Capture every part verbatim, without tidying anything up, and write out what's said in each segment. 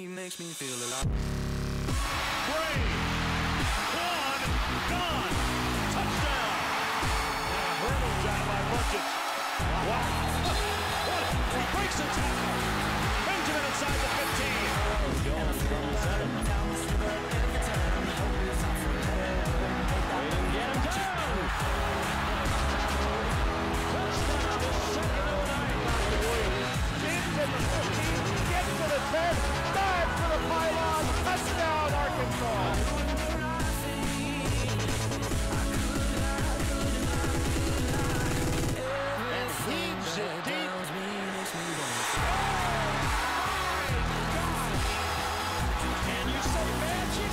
makes me feel alive. Brave, one, gone, touchdown. And a hurdle job by Burgess. Wow. What? He breaks the tackle. Benjamin inside the fifteen. Going from the seven. Waiting, get him down. Touchdown, the second of the night. Williams. Into the fifteen, gets to the ten, dives for the pylon, touchdown Arkansas. And heaves it deep. Can you say magic?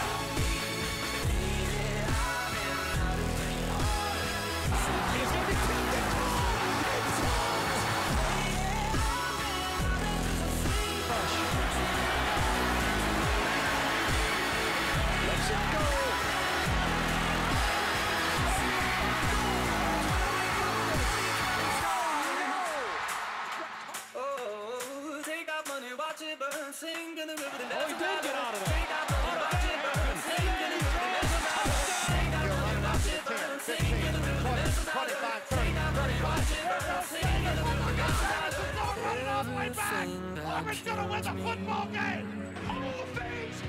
He's going to be tipped. Let's it go. Oh, take out money, watch it burn, sing in the river. Oh, he did get out of there. Take out money, watch it burn, sing in the river. Take out money, watch it burn, sing in the river. twenty-five, thirty, thirty-five. Running off way back. Auburn's gonna win the football game. Hall of Fame's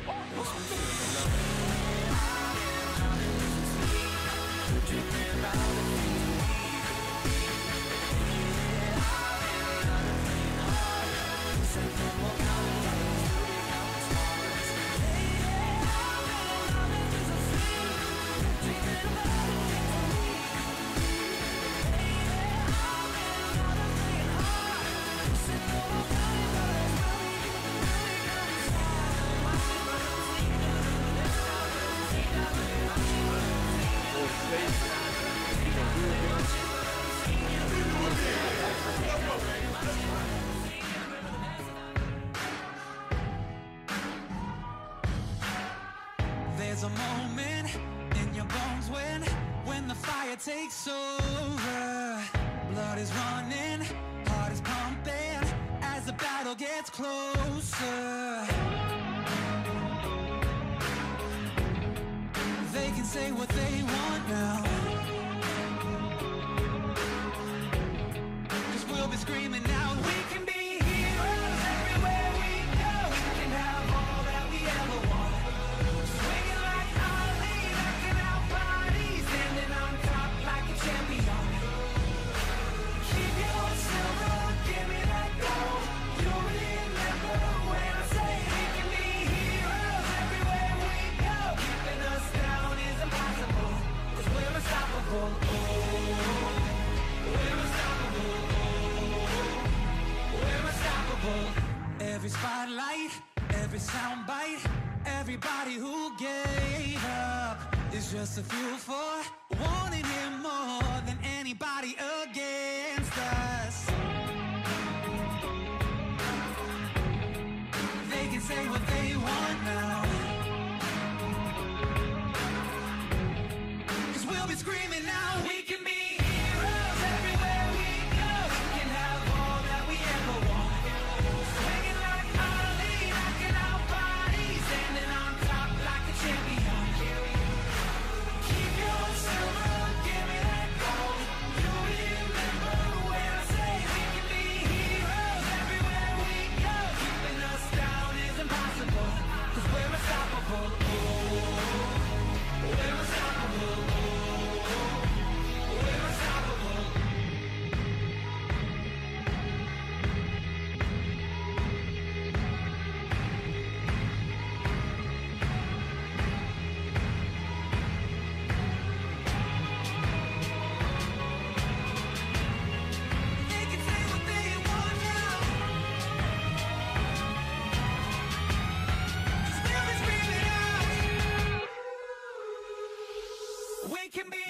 There's a moment in your bones when, when the fire takes over. Blood is running, heart is pumping as the battle gets closer. They can say what they want now, 'cause we'll be screaming out, we can be heroes everywhere we go. We can have all that we ever want. Swinging like Ali, knocking out bodies, standing on top like a champion. Keep your silver, give me that gold. You'll remember when I say we can be heroes everywhere we go. Keeping us down is impossible, 'cause we're unstoppable. Oh, we're unstoppable. We're unstoppable. Every spotlight, every soundbite, everybody who gave up is just a fuel for wanting him more than anybody against us. They can say what they want now, 'cause we'll be screaming now, we can be heroes everywhere we go. We can have all that we ever want. Swinging like Ali, knocking out bodies, standing on top like a champion. Keep your silver, give me that gold. You remember when I say we can be heroes everywhere we go. Keeping us down is impossible, 'cause we're unstoppable. Oh, we're unstoppable. Oh, we're unstoppable. They can say what they want now, 'cause we'll be screaming out, we can be